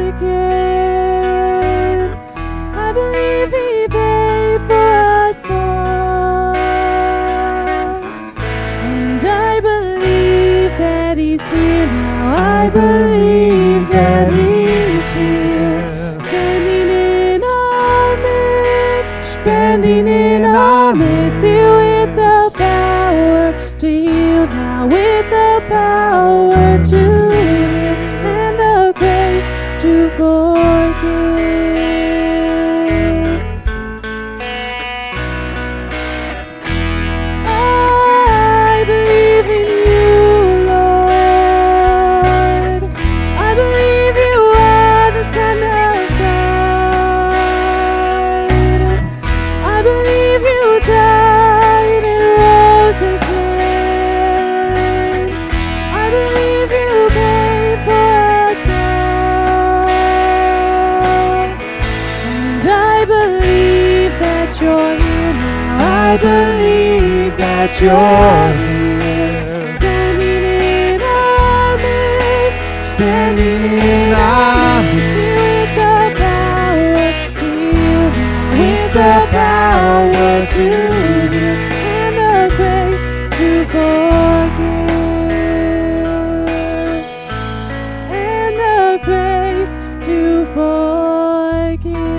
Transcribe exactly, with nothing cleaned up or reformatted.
again. I believe He paid for us all, and I believe that He's here now. I believe that He's here, standing in our midst, standing in our midst, here with the power to heal now, with the power to heal and the grace to forgive. I believe in You, Lord. I believe You are the Son of God. I believe You died and rose again. I believe You paid for us all, and I believe that You're here now. I believe that You're here, standing in our midst, standing in our midst, with the power to heal now, with the power to heal and the grace to forgive, and the grace to forgive.